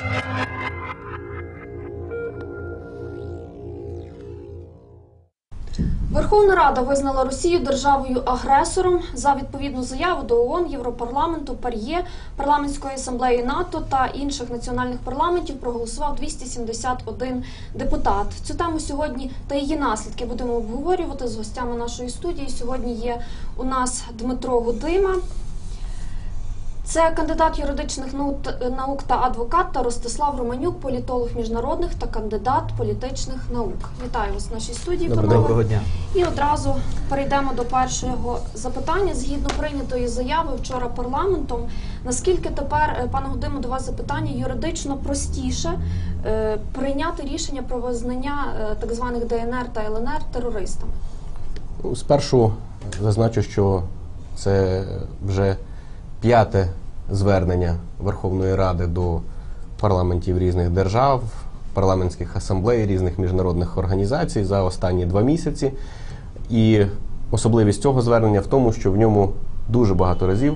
Верховна Рада визнала Росію державою-агресором. За відповідну заяву до ООН, Європарламенту, ПАРЄ, Парламентської асамблеї НАТО та інших національних парламентів проголосував 271 депутат. Цю тему сьогодні та її наслідки будемо обговорювати з гостями нашої студії. Сьогодні є у нас Дмитро Гудима. Це кандидат юридичних наук та адвокат, та Ростислав Романюк, політолог міжнародних та кандидат політичних наук. Вітаю вас в нашій студії, панове. Доброго дня. І одразу перейдемо до першого запитання. Згідно прийнятої заяви вчора парламентом, наскільки тепер, пане Гудимо, до вас запитання, юридично простіше прийняти рішення про визнання так званих ДНР та ЛНР терористами? Спершу зазначу, що це вже 5-те звернення Верховної Ради до парламентів різних держав, парламентських асамблей, різних міжнародних організацій за останні 2 місяці. І особливість цього звернення в тому, що в ньому дуже багато разів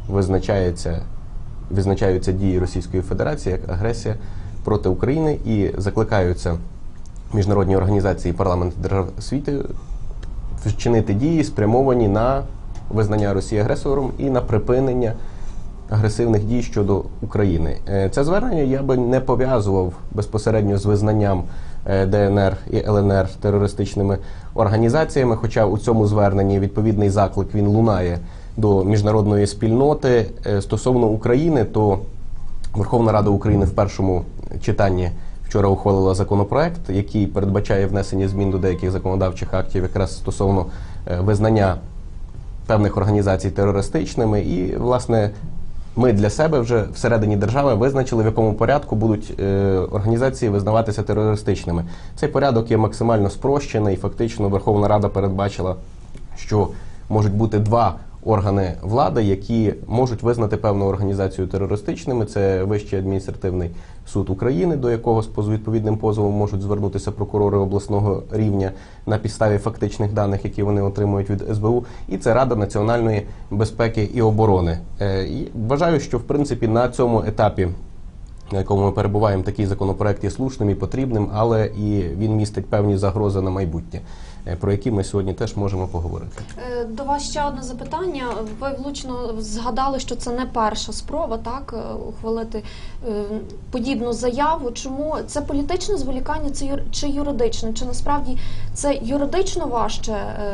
визначаються дії Російської Федерації як агресія проти України і закликаються міжнародні організації і парламенти держав світу вчинити дії, спрямовані на визнання Росії агресором і на припинення агресивних дій щодо України. Це звернення я би не пов'язував безпосередньо з визнанням ДНР і ЛНР терористичними організаціями, хоча у цьому зверненні відповідний заклик він лунає до міжнародної спільноти. Стосовно України, то Верховна Рада України в першому читанні вчора ухвалила законопроект, який передбачає внесення змін до деяких законодавчих актів якраз стосовно визнання певних організацій терористичними, і, власне, ми для себе вже всередині держави визначили, в якому порядку будуть організації визнаватися терористичними. Цей порядок є максимально спрощений, і фактично Верховна Рада передбачила, що можуть бути 2 органи влади, які можуть визнати певну організацію терористичними. Це Вищий адміністративний суд України, до якого з відповідним позовом можуть звернутися прокурори обласного рівня на підставі фактичних даних, які вони отримують від СБУ, і це Рада національної безпеки і оборони. І вважаю, що в принципі на цьому етапі, на якому ми перебуваємо, такий законопроект є слушним і потрібним, але і він містить певні загрози на майбутнє, про які ми сьогодні теж можемо поговорити. До вас ще одне запитання. Ви влучно згадали, що це не перша спроба ухвалити подібну заяву. Чому? Це політичне зволікання чи юридичне? Чи насправді це юридично важче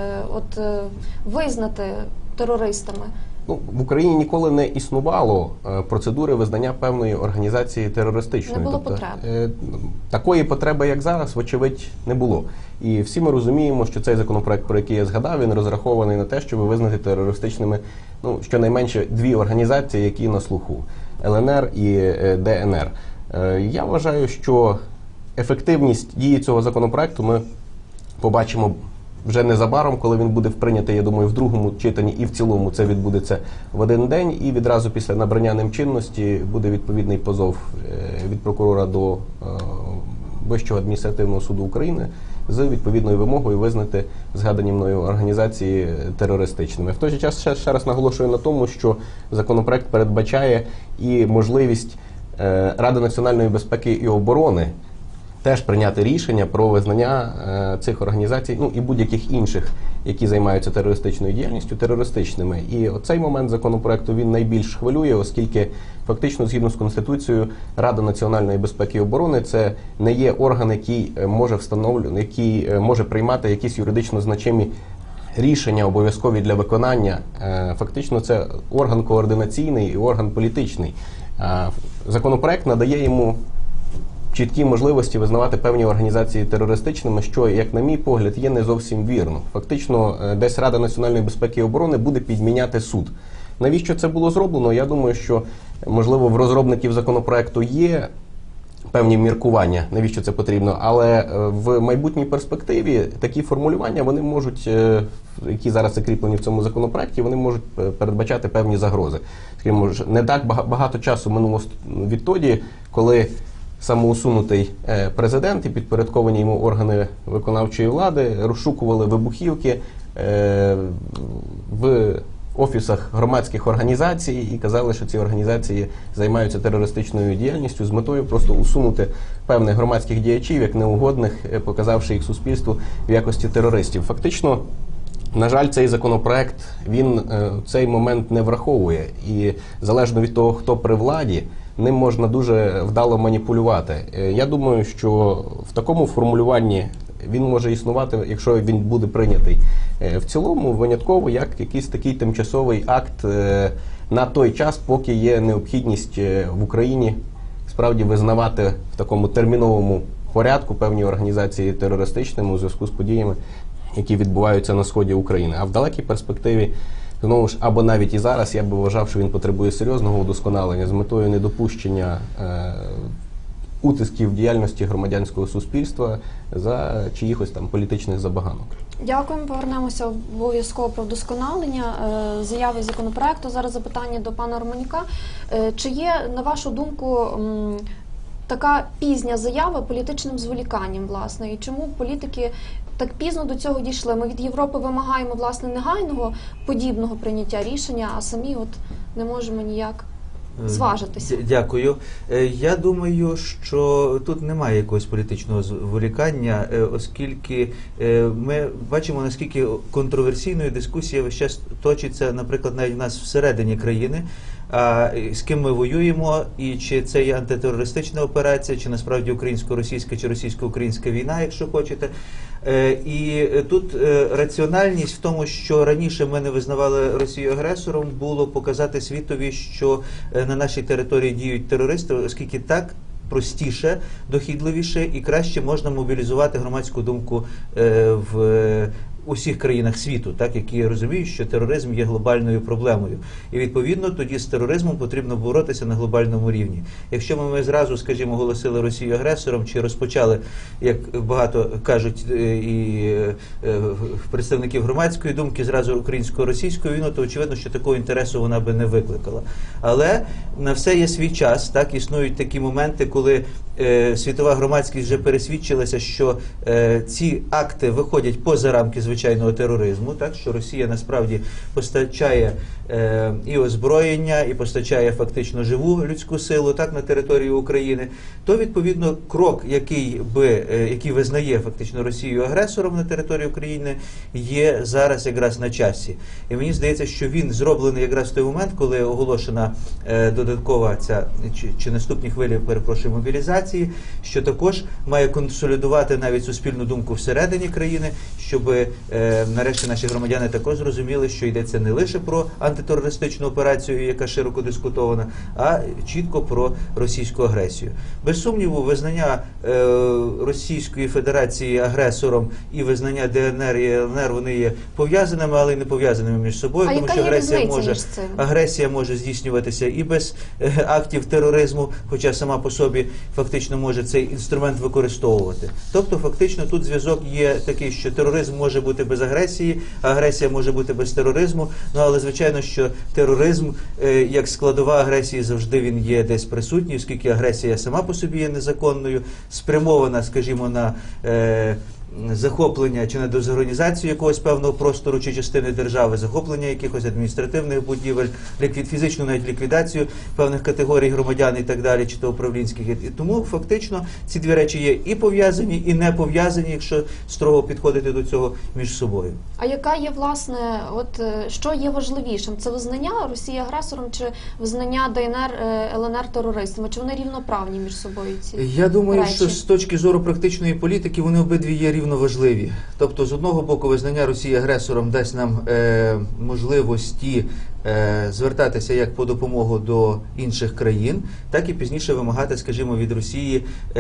визнати терористами? В Україні ніколи не існувало процедури визнання певної організації терористичною. Не було потреби. Такої потреби, як зараз, вочевидь, не було. І всі ми розуміємо, що цей законопроект, про який я згадав, він розрахований на те, щоб визнати терористичними щонайменше 2 організації, які на слуху – ЛНР і ДНР. Я вважаю, що ефективність дії цього законопроекту ми побачимо вже незабаром, коли він буде прийнятий, я думаю, в другому читанні і в цілому це відбудеться в один день. І відразу після набрання ним чинності буде відповідний позов від прокурора до Вищого адміністративного суду України з відповідною вимогою визнати згадані мною організації терористичними. В той же час ще раз наголошую на тому, що законопроект передбачає і можливість Ради національної безпеки і оборони теж прийняти рішення про визнання цих організацій, і будь-яких інших, які займаються терористичною діяльністю, терористичними. І оцей момент законопроекту він найбільш хвилює, оскільки фактично, згідно з Конституцією, Рада національної безпеки і оборони – це не є орган, який може приймати якісь юридично значимі рішення, обов'язкові для виконання. Фактично, це орган координаційний і орган політичний. Законопроект надає йому чіткі можливості визнавати певні організації терористичними, що, як на мій погляд, є не зовсім вірно. Фактично, десь Рада національної безпеки і оборони буде підміняти суд. Навіщо це було зроблено? Я думаю, що, можливо, в розробників законопроекту є певні міркування, навіщо це потрібно, але в майбутній перспективі такі формулювання, вони можуть, які зараз закріплені в цьому законопроекті, вони можуть передбачати певні загрози. Скажімо, не так багато часу минуло відтоді, коли самоусунутий президент і підпорядковані йому органи виконавчої влади розшукували вибухівки в офісах громадських організацій і казали, що ці організації займаються терористичною діяльністю з метою просто усунути певних громадських діячів як неугодних, показавши їх суспільству в якості терористів. Фактично, на жаль, цей законопроект, він цей момент не враховує. І залежно від того, хто при владі, ним можна дуже вдало маніпулювати. Я думаю, що в такому формулюванні він може існувати, якщо він буде прийнятий в цілому, винятково, як якийсь такий тимчасовий акт на той час, поки є необхідність в Україні справді визнавати в такому терміновому порядку певні організації терористичними у зв'язку з подіями, які відбуваються на сході України. А в далекій перспективі, знову ж, або навіть і зараз, я би вважав, що він потребує серйозного удосконалення з метою недопущення утисків діяльності громадянського суспільства за чиїхось там політичних забаганок. Дякуємо. Повернемося обов'язково про вдосконалення заяви законопроекту. Зараз запитання до пана Романюка. Чи є, на вашу думку, така пізня заява політичним зволіканням, власне? І чому політики так пізно до цього дійшли? Ми від Європи вимагаємо, власне, негайного подібного прийняття рішення, а самі от не можемо ніяк зважитися. Дякую. Я думаю, що тут немає якогось політичного зволікання, оскільки ми бачимо, наскільки контроверсійною дискусія весь час точиться, наприклад, навіть в нас всередині країни. А з ким ми воюємо, і чи це є антитерористична операція, чи насправді українсько-російська, чи російсько-українська війна, якщо хочете. І тут раціональність в тому, що раніше ми не визнавали Росію агресором, було показати світові, що на нашій території діють терористи, оскільки так простіше, дохідливіше і краще можна мобілізувати громадську думку в усіх країнах світу, так, які розуміють, що тероризм є глобальною проблемою. І відповідно тоді з тероризмом потрібно боротися на глобальному рівні. Якщо ми зразу, скажімо, оголосили Росію агресором, чи розпочали, як багато кажуть і представників громадської думки, зразу українсько-російську війну, то очевидно, що такого інтересу вона би не викликала. Але на все є свій час, так, існують такі моменти, коли світова громадськість вже пересвідчилася, що ці акти виходять поза рамки звичайного тероризму, так, що Росія насправді постачає і озброєння, і постачає фактично живу людську силу, так, на територію України, то відповідно крок, який визнає фактично Росію агресором на території України, є зараз якраз на часі. І мені здається, що він зроблений якраз в той момент, коли оголошена додаткова ця чи наступні хвилі, перепрошую, мобілізації, що також має консолідувати навіть суспільну думку всередині країни, щоб нарешті наші громадяни також зрозуміли, що йдеться не лише про антитерористичну операцію, яка широко дискутована, а чітко про російську агресію. Без сумніву, визнання Російської Федерації агресором і визнання ДНР і ЛНР, вони є пов'язаними, але й не пов'язаними між собою, тому що агресія може здійснюватися і без актів тероризму, хоча сама по собі фактично може цей інструмент використовувати. Тобто фактично тут зв'язок є такий, що тероризм може бути без агресії, а агресія може бути без тероризму, ну але звичайно, що тероризм як складова агресії завжди він є десь присутній, оскільки агресія сама по собі є незаконною, спрямована, скажімо, на захоплення чи на дезорганізацію якогось певного простору чи частини держави, захоплення якихось адміністративних будівель, фізичну навіть ліквідацію певних категорій громадян і так далі, чи то управлінських. І тому фактично ці дві речі є і пов'язані, і не пов'язані, якщо строго підходити до цього між собою. А яка є, власне, що є важливішим? Це визнання Росії агресором чи визнання ДНР, ЛНР терористами? Чи вони рівноправні між собою, ці Я думаю, речі? що з точки зору практичної політики вони обидві є рівно важливі. Тобто, з одного боку, визнання Росії агресором дасть нам можливості звертатися як по допомогу до інших країн, так і пізніше вимагати, скажімо, від Росії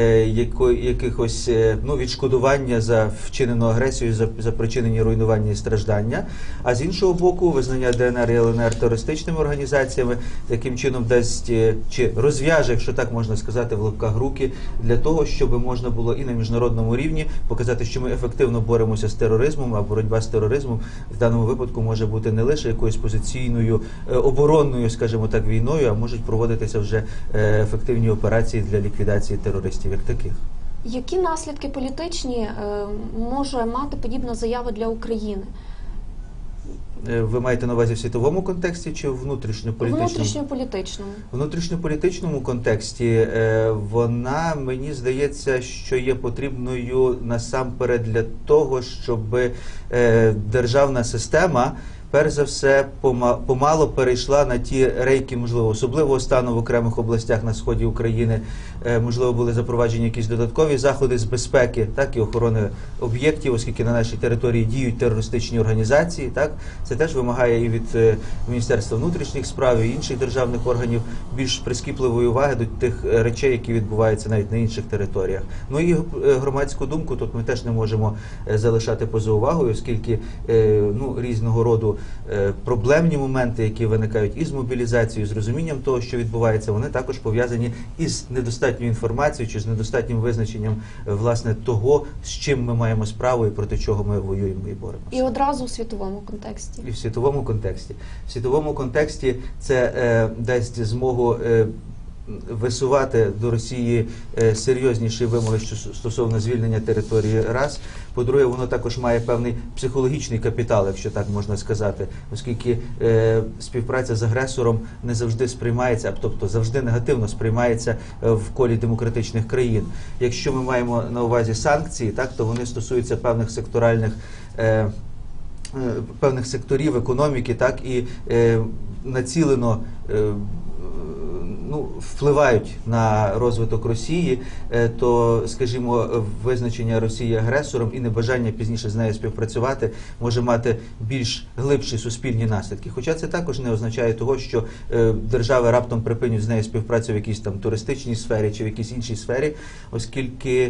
якихось відшкодування за вчинену агресію, за причинені руйнування і страждання. А з іншого боку, визнання ДНР і ЛНР терористичними організаціями таким чином дасть, чи розв'яже, якщо так можна сказати, в лапках руки, для того, щоб можна було і на міжнародному рівні показати, що ми ефективно боремося з тероризмом, а боротьба з тероризмом в даному випадку може бути не лише якоюсь позиційною, оборонною, скажімо так, війною, а можуть проводитися вже ефективні операції для ліквідації терористів як таких. Які наслідки політичні може мати подібна заява для України? Ви маєте на увазі в світовому контексті чи в внутрішньополітичному? Внутрішньополітичному. В внутрішньополітичному контексті вона, мені здається, що є потрібною насамперед для того, щоб державна система перш за все помало перейшла на ті рейки, можливо, особливого стану в окремих областях на сході України. Можливо, були запроваджені якісь додаткові заходи з безпеки, так, і охорони об'єктів, оскільки на нашій території діють терористичні організації. Так, це теж вимагає і від Міністерства внутрішніх справ, і інших державних органів більш прискіпливої уваги до тих речей, які відбуваються навіть на інших територіях. Ну і громадську думку тут ми теж не можемо залишати поза увагою, оскільки різного роду проблемні моменти, які виникають із мобілізацією, з розумінням того, що відбувається, вони також пов'язані із недостатньою інформацією чи з недостатнім визначенням, власне, того, з чим ми маємо справу і проти чого ми воюємо і боремося. І одразу у світовому контексті. І в світовому контексті. В світовому контексті це дасть змогу висувати до Росії серйозніші вимоги стосовно звільнення території раз. По-друге, воно також має певний психологічний капітал, якщо так можна сказати, оскільки співпраця з агресором не завжди сприймається, тобто завжди негативно сприймається в колі демократичних країн. Якщо ми маємо на увазі санкції, так, то вони стосуються певних секторів економіки, так, і націлено впливають на розвиток Росії, то, скажімо, визначення Росії агресором і небажання пізніше з нею співпрацювати може мати більш глибші суспільні наслідки. Хоча це також не означає того, що держави раптом припинять з нею співпрацю в якійсь там туристичній сфері чи в якійсь іншій сфері, оскільки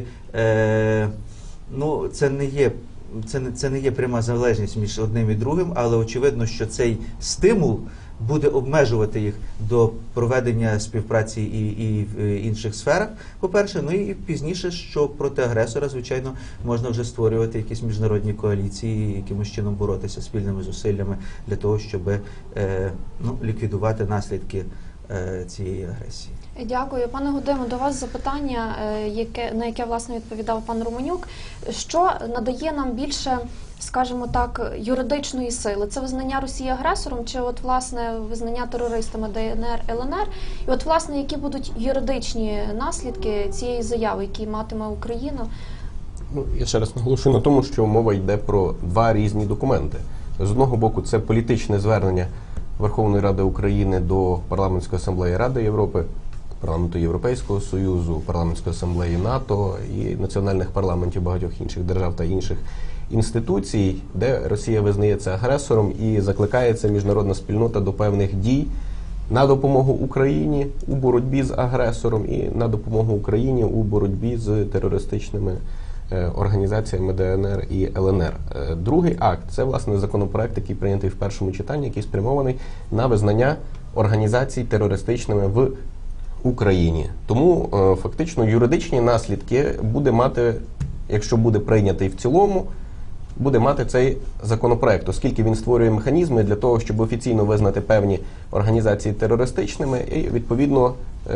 це не є пряма залежність між одним і другим, але очевидно, що цей стимул буде обмежувати їх до проведення співпраці і в інших сферах, по-перше, ну і пізніше, що проти агресора, звичайно, можна вже створювати якісь міжнародні коаліції, якимось чином боротися спільними зусиллями для того, щоб ліквідувати наслідки цієї агресії. Дякую. Пане Гудиме, до вас запитання, на яке, власне, відповідав пан Романюк. Що надає нам більше, скажімо так, юридичної сили? Це визнання Росії агресором чи, от, власне, визнання терористами ДНР, ЛНР? І, от, власне, які будуть юридичні наслідки цієї заяви, які матиме Україна? Я ще раз наголошую на тому, що мова йде про два різні документи. З одного боку, це політичне звернення Верховної Ради України до Парламентської асамблеї Ради Європи, Парламенту Європейського Союзу, Парламентської асамблеї НАТО і національних парламентів багатьох інших держав та інших інституцій, де Росія визнається агресором і закликається міжнародна спільнота до певних дій на допомогу Україні у боротьбі з агресором і на допомогу Україні у боротьбі з терористичними організаціями ДНР і ЛНР. Другий акт – це, власне, законопроект, який прийнятий в першому читанні, який спрямований на визнання організацій терористичними в Україні. Тому фактично юридичні наслідки буде мати, якщо буде прийнятий в цілому, буде мати цей законопроект, оскільки він створює механізми для того, щоб офіційно визнати певні організації терористичними і, відповідно,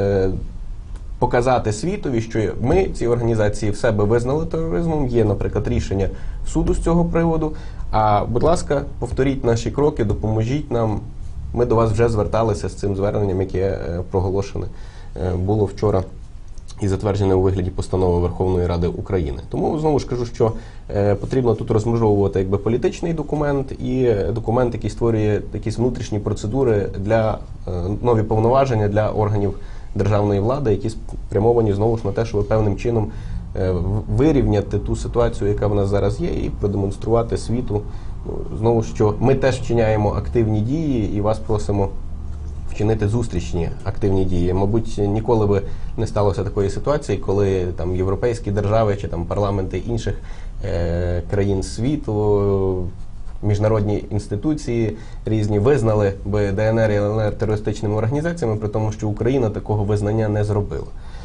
показати світові, що ми ці організації в себе визнали тероризмом, є, наприклад, рішення суду з цього приводу, а, будь ласка, повторіть наші кроки, допоможіть нам, ми до вас вже зверталися з цим зверненням, яке проголошене було вчора і затверджене у вигляді постанови Верховної Ради України. Тому, знову ж кажу, що потрібно тут розмежовувати політичний документ і документ, який створює якісь внутрішні процедури для нові повноваження для органів державної влади, які спрямовані, знову ж, на те, щоб певним чином вирівняти ту ситуацію, яка в нас зараз є, і продемонструвати світу, знову, що ми теж вчиняємо активні дії і вас просимо вчинити зустрічні активні дії. Мабуть, ніколи би не сталося такої ситуації, коли там європейські держави чи там парламенти інших країн світу, міжнародні інституції різні визнали би ДНР і ЛНР терористичними організаціями, при тому, що Україна такого визнання не зробила.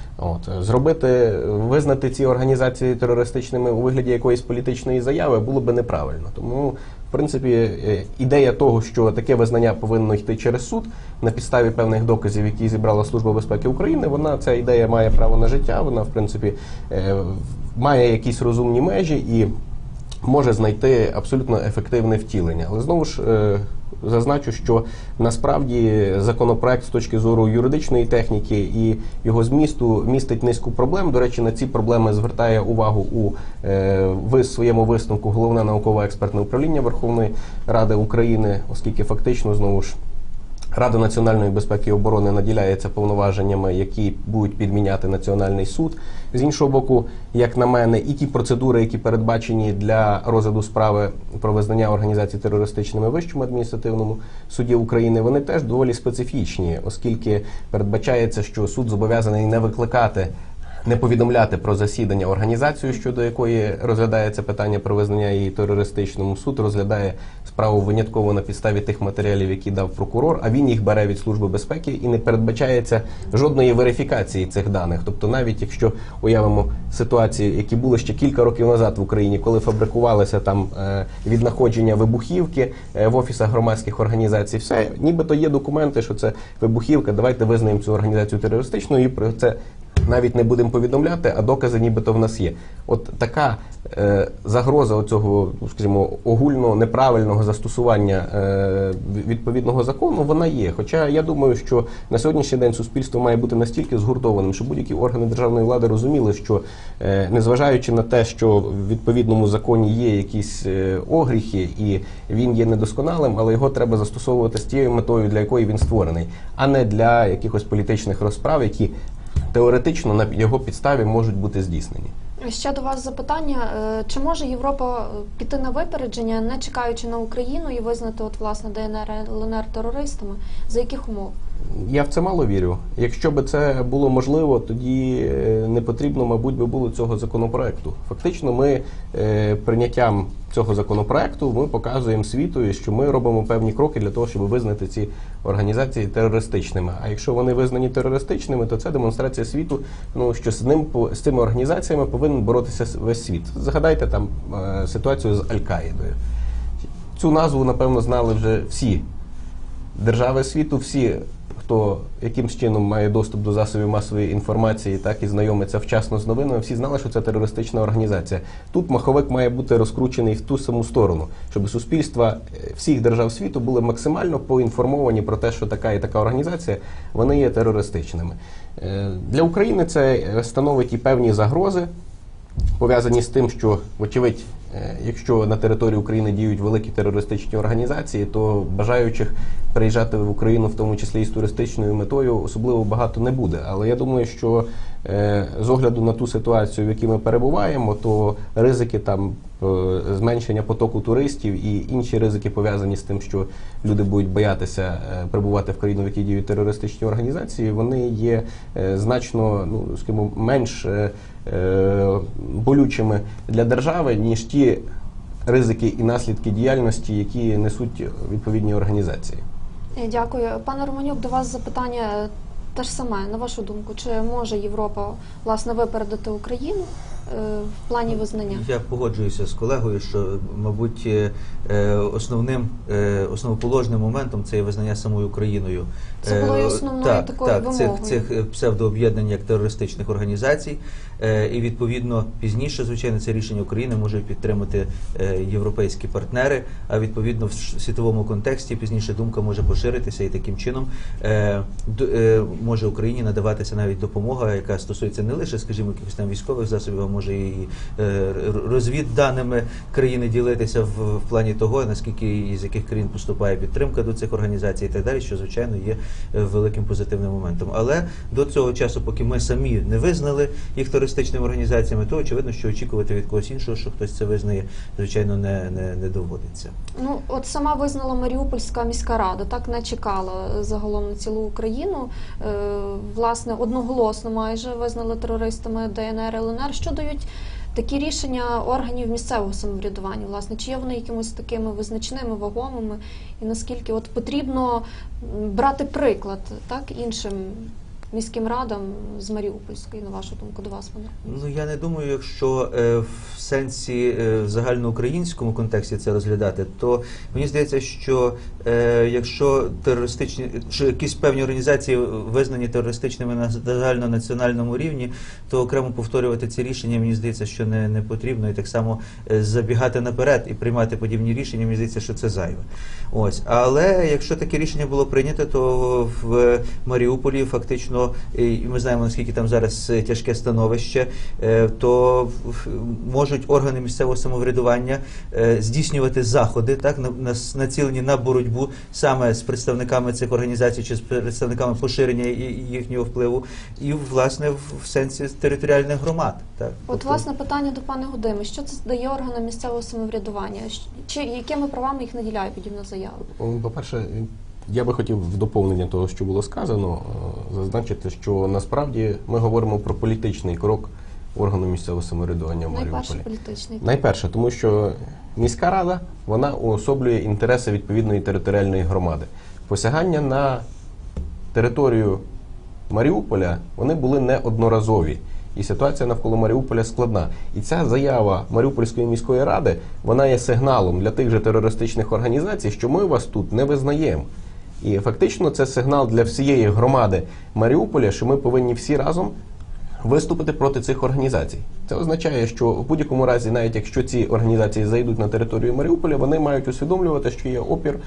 Визнати ці організації терористичними у вигляді якоїсь політичної заяви було би неправильно. Тому, в принципі, ідея того, що таке визнання повинно йти через суд на підставі певних доказів, які зібрала Служба безпеки України, ця ідея має право на життя, вона, в принципі, має якісь розумні межі і може знайти абсолютно ефективне втілення. Але знову ж зазначу, що насправді законопроект з точки зору юридичної техніки і його змісту містить низку проблем. До речі, на ці проблеми звертає увагу в своєму висновку Головне науково-експертне управління Верховної Ради України, оскільки фактично, знову ж, Рада національної безпеки і оборони наділяється повноваженнями, які будуть підміняти Національний суд. З іншого боку, як на мене, і ті процедури, які передбачені для розгляду справи про визнання організацій терористичними в Вищому адміністративному суді України, вони теж доволі специфічні, оскільки передбачається, що суд зобов'язаний не повідомляти про засідання організацію, щодо якої розглядається питання про визнання її терористичним. Суд розглядає справу винятково на підставі тих матеріалів, які дав прокурор, а він їх бере від Служби безпеки, і не передбачається жодної верифікації цих даних. Тобто навіть якщо уявимо ситуації, які були ще кілька років назад в Україні, коли фабрикувалися там віднаходження вибухівки в офісах громадських організацій, все, нібито є документи, що це вибухівка, давайте визнаємо цю організацію терористичною, і про це навіть не будемо повідомляти, а докази нібито в нас є. От така загроза оцього, скажімо, огульно неправильного застосування відповідного закону, вона є. Хоча я думаю, що на сьогоднішній день суспільство має бути настільки згуртованим, щоб будь-які органи державної влади розуміли, що незважаючи на те, що в відповідному законі є якісь огріхи і він є недосконалим, але його треба застосовувати з тією метою, для якої він створений, а не для якихось політичних розправ, які теоретично на його підставі можуть бути здійснені. Ще до вас запитання. Чи може Європа піти на випередження, не чекаючи на Україну, і визнати власне ДНР і ЛНР терористами? За яких умов? Я в це мало вірю. Якщо б це було можливо, тоді не потрібно, мабуть, би було цього законопроекту. Фактично ми прийняттям цього законопроекту ми показуємо світу, що ми робимо певні кроки для того, щоб визнати ці організації терористичними. А якщо вони визнані терористичними, то це демонстрація світу, що з цими організаціями повинен боротися весь світ. Згадайте там ситуацію з Аль-Каїдою. Цю назву, напевно, знали вже всі держави світу, всі, хто якимсь чином має доступ до засобів масової інформації, так і знайомиться вчасно з новинами, всі знали, що це терористична організація. Тут маховик має бути розкручений в ту саму сторону, щоб суспільства всіх держав світу були максимально поінформовані про те, що така і така організація, вони є терористичними. Для України це становить і певні загрози, пов'язані з тим, що, вочевидь, якщо на території України діють великі терористичні організації, то бажаючих приїжджати в Україну, в тому числі і з туристичною метою, особливо багато не буде. Але я думаю, що з огляду на ту ситуацію, в якій ми перебуваємо, то ризики там зменшення потоку туристів і інші ризики, пов'язані з тим, що люди будуть боятися прибувати в країну, в якій діють терористичні організації, вони є значно, скажімо, менш болючими для держави, ніж ті ризики і наслідки діяльності, які несуть відповідні організації. Дякую. Пане Романюк, до вас запитання те ж саме. На вашу думку, чи може Європа, власне, випередити Україну в плані визнання? Я погоджуюся з колегою, що, мабуть, основоположним моментом це є визнання самою Україною. Це було і основною такою вимогою. Цих псевдооб'єднань як терористичних організацій. І, відповідно, пізніше, звичайно, це рішення України можуть підтримати європейські партнери, а, відповідно, в світовому контексті пізніше думка може поширитися і таким чином може Україні надаватися навіть допомога, яка стосується не лише, скажімо, якихось там військових засобів, а може і розвідданими країни ділитися в плані того, наскільки і з яких країн поступає підтримка до цих організацій і так далі, що, звичайно, є великим позитивним моментом. Але до цього часу, поки ми самі не визнали їх терористичними організаціями, то очевидно, що очікувати від когось іншого, що хтось це визнає, звичайно, не доводиться. Ну, от сама визнала Маріупольська міська рада, так не чекала загалом на цілу Україну. Власне, одноголосно майже визнали терористами ДНР і ЛНР. Що дають такі рішення органів місцевого самоврядування? Власне, чи є вони якимось такими визначними, вагомими? І наскільки от потрібно брати приклад, так, іншим міським радам з Маріупольської, на вашу думку, до вас, пане? Ну, я не думаю, якщо в сенсі в загальноукраїнському контексті це розглядати, то мені здається, що якщо що якісь певні організації визнані терористичними на загальнонаціональному рівні, то окремо повторювати ці рішення, мені здається, що не потрібно. І так само забігати наперед і приймати подібні рішення, мені здається, що це зайве. Ось. Але якщо таке рішення було прийнято, то в Маріуполі фактично, і ми знаємо, наскільки там зараз тяжке становище, то можуть органи місцевого самоврядування здійснювати заходи, так, націлені на боротьбу саме з представниками цих організацій чи з представниками поширення їхнього впливу і, власне, в сенсі територіальних громад. Так. От, власне, питання до пана Гудими. Що це дає органам місцевого самоврядування? Якими правами їх наділяє подібна заява? По-перше, я би хотів в доповнення того, що було сказано, зазначити, що насправді ми говоримо про політичний крок органу місцевого самоврядування в Маріуполі. Найперше політичний. Найперше, тому що міська рада, вона уособлює інтереси відповідної територіальної громади. Посягання на територію Маріуполя, вони були неодноразові. І ситуація навколо Маріуполя складна. І ця заява Маріупольської міської ради, вона є сигналом для тих же терористичних організацій, що ми вас тут не визнаємо. І фактично це сигнал для всієї громади Маріуполя, що ми повинні всі разом виступити проти цих організацій. Це означає, що в будь-якому разі, навіть якщо ці організації зайдуть на територію Маріуполя, вони мають усвідомлювати, що є опір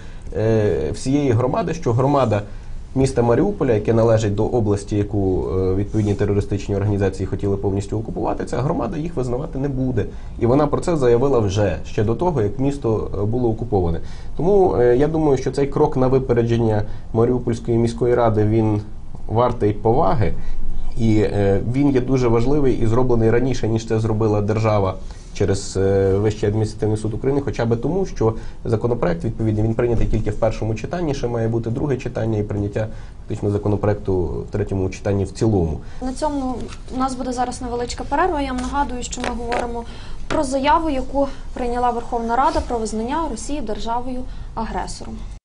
всієї громади, що громада міста Маріуполя, яке належить до області, яку відповідні терористичні організації хотіли повністю окупувати, ця громада їх визнавати не буде. І вона про це заявила вже ще до того, як місто було окуповане. Тому я думаю, що цей крок на випередження Маріупольської міської ради, він вартий поваги. І він є дуже важливий і зроблений раніше, ніж це зробила держава через Вищий адміністративний суд України, хоча б тому, що законопроект, відповідний, він прийнятий тільки в першому читанні, ще має бути друге читання і прийняття фактично законопроекту в третьому читанні в цілому. На цьому у нас буде зараз невеличка перерва. Я вам нагадую, що ми говоримо про заяву, яку прийняла Верховна Рада про визнання Росії державою-агресором.